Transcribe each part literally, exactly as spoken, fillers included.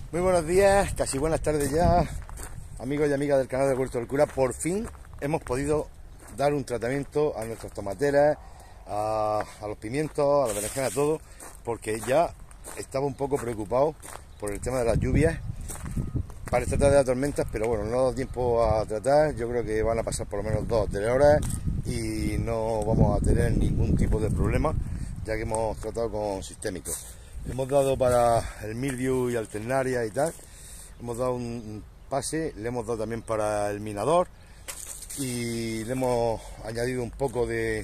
Muy buenos días, casi buenas tardes ya, amigos y amigas del canal de Huerto del Cura. Por fin hemos podido dar un tratamiento a nuestras tomateras, a, a los pimientos, a la berenjena, a todo, porque ya estaba un poco preocupado por el tema de las lluvias. Parece tratar de las tormentas, pero bueno, no ha dado tiempo a tratar. Yo creo que van a pasar por lo menos dos o tres horas y no vamos a tener ningún tipo de problema, ya que hemos tratado con sistémicos. Hemos dado para el mildiu y alternaria y tal, hemos dado un pase, le hemos dado también para el minador y le hemos añadido un poco de,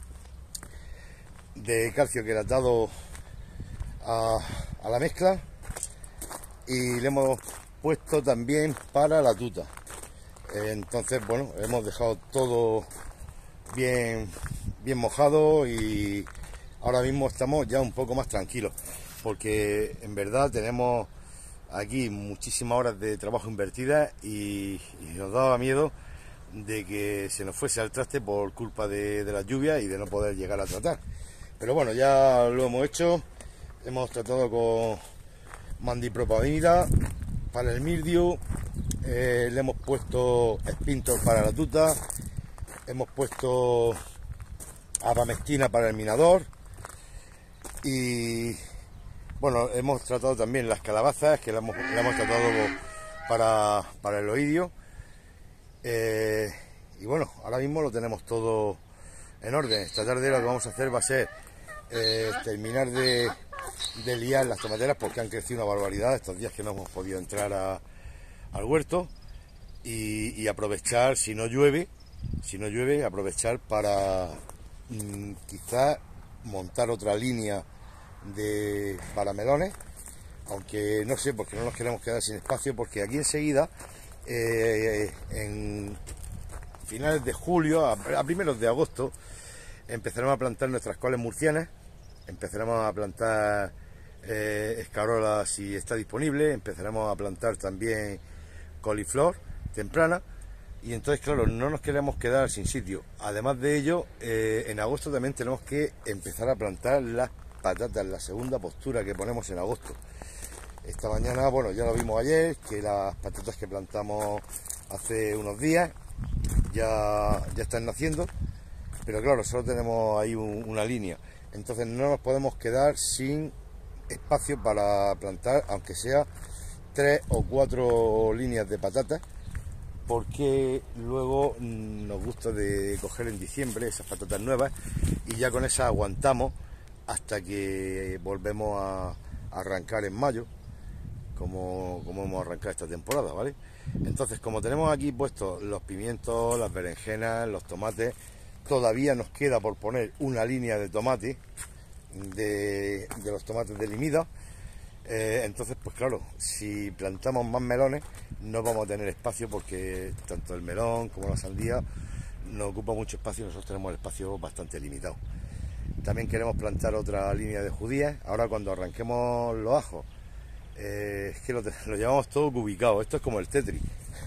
de calcio que le ha dado a, a la mezcla, y le hemos puesto también para la tuta. Entonces, bueno, hemos dejado todo bien, bien mojado y ahora mismo estamos ya un poco más tranquilos, porque en verdad tenemos aquí muchísimas horas de trabajo invertidas y, y nos daba miedo de que se nos fuese al traste por culpa de, de las lluvias y de no poder llegar a tratar. Pero bueno, ya lo hemos hecho. Hemos tratado con mandipropamida para el mildiu, eh, le hemos puesto Spintor para la tuta, hemos puesto abamectina para el minador y bueno, hemos tratado también las calabazas, que la hemos, la hemos tratado para, para el oidio, eh, y bueno, ahora mismo lo tenemos todo en orden. Esta tarde lo que vamos a hacer va a ser eh, terminar de, de liar las tomateras, porque han crecido una barbaridad estos días que no hemos podido entrar a, al huerto, y, y aprovechar, si no llueve, si no llueve, aprovechar para mmm, quizás montar otra línea de para melones, aunque no sé, porque no nos queremos quedar sin espacio, porque aquí enseguida, eh, en finales de julio, a, a primeros de agosto, empezaremos a plantar nuestras coles murcianas, empezaremos a plantar eh, escarola si está disponible, empezaremos a plantar también coliflor temprana, y entonces claro, no nos queremos quedar sin sitio. Además de ello, eh, en agosto también tenemos que empezar a plantar las patatas, la segunda postura que ponemos en agosto. Esta mañana, bueno, ya lo vimos ayer, que las patatas que plantamos hace unos días ya, ya están naciendo, pero claro, solo tenemos ahí un, una línea, entonces no nos podemos quedar sin espacio para plantar, aunque sea tres o cuatro líneas de patatas, porque luego nos gusta de coger en diciembre esas patatas nuevas y ya con esas aguantamos hasta que volvemos a arrancar en mayo, como, como hemos arrancado esta temporada, ¿vale? Entonces, como tenemos aquí puestos los pimientos, las berenjenas, los tomates, todavía nos queda por poner una línea de tomate, de, de los tomates de limida. Eh, entonces, pues claro, si plantamos más melones no vamos a tener espacio, porque tanto el melón como la sandía nos ocupa mucho espacio y nosotros tenemos el espacio bastante limitado. También queremos plantar otra línea de judías. Ahora cuando arranquemos los ajos, eh, es que lo, lo llevamos todo ubicado. Esto es como el Tetris.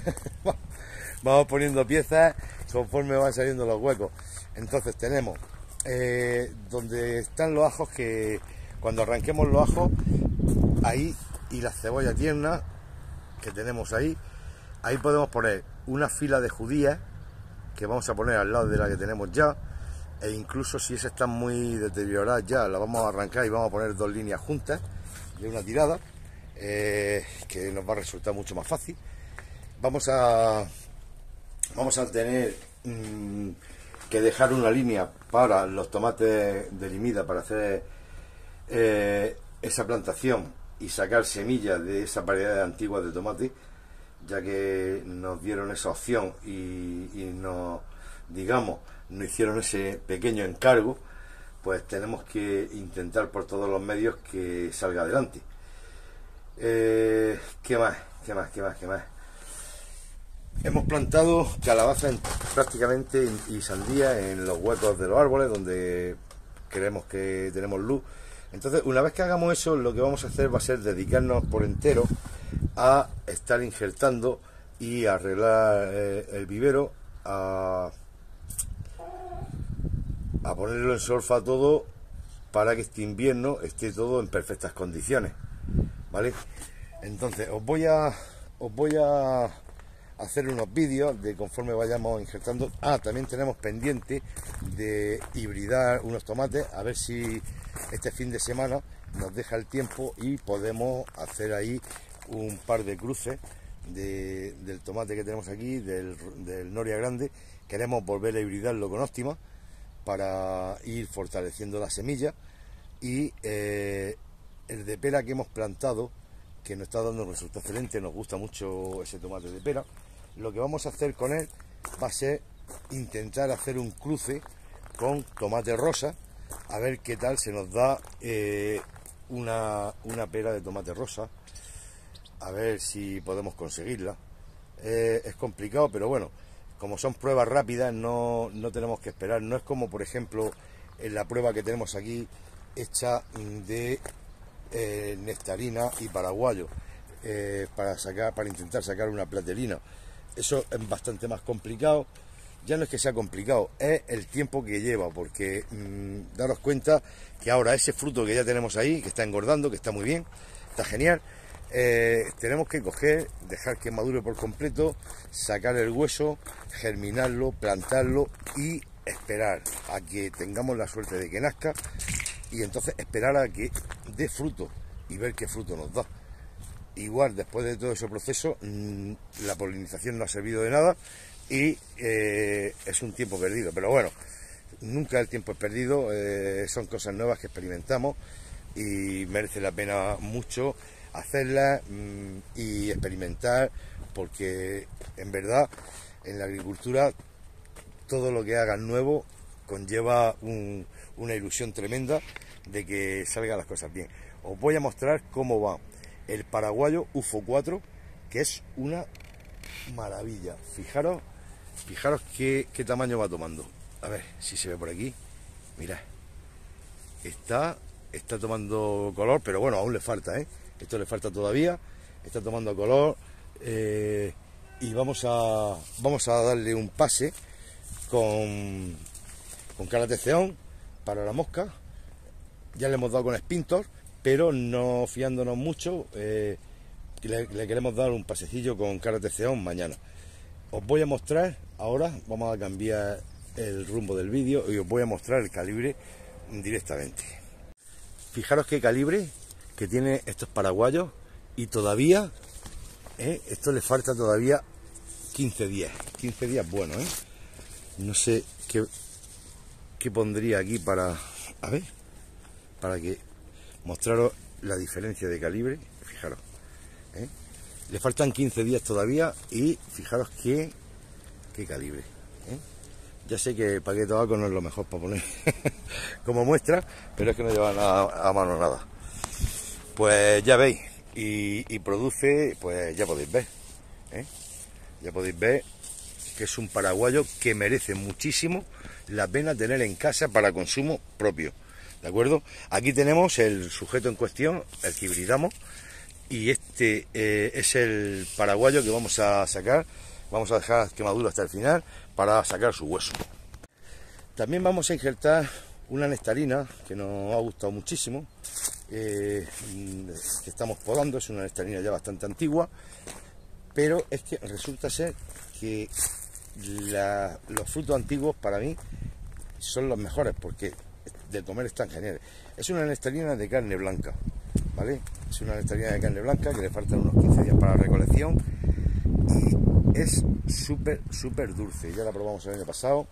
Vamos poniendo piezas conforme van saliendo los huecos. Entonces tenemos eh, donde están los ajos, que cuando arranquemos los ajos, ahí, y la cebolla tierna que tenemos ahí, ahí podemos poner una fila de judías que vamos a poner al lado de la que tenemos ya, e incluso si esas están muy deterioradas ya, la vamos a arrancar y vamos a poner dos líneas juntas de una tirada, eh, que nos va a resultar mucho más fácil. Vamos a vamos a tener mmm, que dejar una línea para los tomates de limida, para hacer eh, esa plantación y sacar semillas de esa variedad antigua de tomate, ya que nos dieron esa opción y, y nos, digamos, nos hicieron ese pequeño encargo, pues tenemos que intentar por todos los medios que salga adelante. Eh, ¿Qué más? ¿Qué más? ¿Qué más? ¿Qué más? Hemos plantado calabaza en, prácticamente y sandía en los huecos de los árboles donde creemos que tenemos luz. Entonces, una vez que hagamos eso, lo que vamos a hacer va a ser dedicarnos por entero a estar injertando y arreglar eh, el vivero, a, a ponerlo en solfa todo, para que este invierno esté todo en perfectas condiciones, ¿vale? Entonces os voy a os voy a hacer unos vídeos de conforme vayamos injertando. Ah, también tenemos pendiente de hibridar unos tomates, a ver si este fin de semana nos deja el tiempo y podemos hacer ahí un par de cruces de, del tomate que tenemos aquí, del, del Noria Grande. Queremos volver a hibridarlo con Óptima para ir fortaleciendo la semilla, y eh, el de pera que hemos plantado, que nos está dando un resultado excelente, nos gusta mucho ese tomate de pera. Lo que vamos a hacer con él va a ser intentar hacer un cruce con tomate rosa, a ver qué tal se nos da eh, una, una pera de tomate rosa, a ver si podemos conseguirla. Eh, es complicado, pero bueno, como son pruebas rápidas, no, no tenemos que esperar. No es como, por ejemplo, en la prueba que tenemos aquí, hecha de eh, nectarina y paraguayo, eh, para sacar, para intentar sacar una platelina. Eso es bastante más complicado. Ya no es que sea complicado, es el tiempo que lleva, porque mmm, daros cuenta que ahora ese fruto que ya tenemos ahí, que está engordando, que está muy bien, está genial, eh, tenemos que coger, dejar que madure por completo, sacar el hueso, germinarlo, plantarlo y esperar a que tengamos la suerte de que nazca, y entonces esperar a que dé fruto y ver qué fruto nos da. Igual, después de todo ese proceso, mmm, la polinización no ha servido de nada y eh, es un tiempo perdido. Pero bueno, nunca el tiempo es perdido, eh, son cosas nuevas que experimentamos y merece la pena mucho hacerlas mmm, y experimentar, porque en verdad en la agricultura todo lo que hagas nuevo conlleva un, una ilusión tremenda de que salgan las cosas bien. Os voy a mostrar cómo va el paraguayo U F O cuatro, que es una maravilla. Fijaros, fijaros qué, qué tamaño va tomando. A ver si se ve por aquí. Mirad, está, está tomando color, pero bueno, aún le falta, ¿eh? Esto le falta todavía. Está tomando color, eh, y vamos a, vamos a darle un pase con, con Calateceón para la mosca. Ya le hemos dado con Spintor, pero no fiándonos mucho, eh, le, le queremos dar un pasecillo con Calateceón mañana. Os voy a mostrar, ahora vamos a cambiar el rumbo del vídeo y os voy a mostrar el calibre directamente. Fijaros qué calibre que tiene estos paraguayos, y todavía, eh, esto le falta todavía quince días, quince días buenos, ¿eh? No sé qué, qué pondría aquí para, a ver, para que mostraros la diferencia de calibre. Fijaros, ¿eh? Le faltan quince días todavía y fijaros qué, qué calibre, ¿eh? Ya sé que el paquete de tabaco no es lo mejor para poner como muestra, pero es que no lleva nada, a mano nada. Pues ya veis, y, y produce, pues ya podéis ver, ¿eh? Ya podéis ver que es un paraguayo que merece muchísimo la pena tener en casa para consumo propio. ¿De acuerdo? Aquí tenemos el sujeto en cuestión, el que hibridamos, y este eh, es el paraguayo que vamos a sacar. Vamos a dejar que madure hasta el final para sacar su hueso. También vamos a injertar una nectarina que nos ha gustado muchísimo, eh, que estamos podando. Es una nectarina ya bastante antigua, pero es que resulta ser que la, los frutos antiguos para mí son los mejores, porque de comer están geniales. Es una nectarina de carne blanca, ¿vale? Es una nectarina de carne blanca que le faltan unos quince días para la recolección y es súper, súper dulce. Ya la probamos el año pasado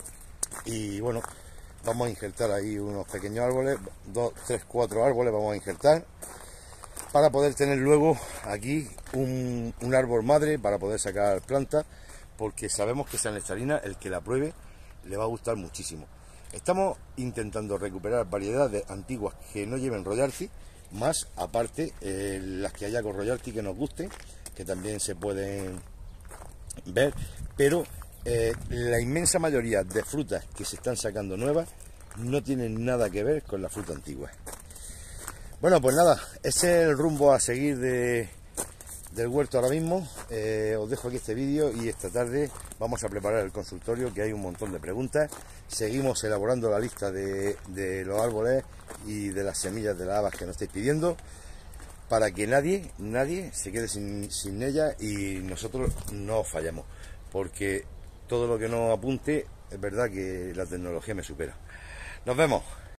y bueno, vamos a injertar ahí unos pequeños árboles, dos, tres, cuatro árboles vamos a injertar para poder tener luego aquí un, un árbol madre para poder sacar plantas, porque sabemos que esa nectarina, el que la pruebe, le va a gustar muchísimo. Estamos intentando recuperar variedades antiguas que no lleven royalty, más aparte eh, las que haya con royalty que nos gusten, que también se pueden ver, pero eh, la inmensa mayoría de frutas que se están sacando nuevas no tienen nada que ver con la fruta antigua. Bueno, pues nada, ese es el rumbo a seguir de, del huerto ahora mismo. Eh, os dejo aquí este vídeo y esta tarde vamos a preparar el consultorio, que hay un montón de preguntas. Seguimos elaborando la lista de, de los árboles y de las semillas de las habas que nos estáis pidiendo. para que nadie, nadie se quede sin, sin ella y nosotros no fallamos, porque todo lo que nos apunte es verdad que la tecnología me supera. Nos vemos.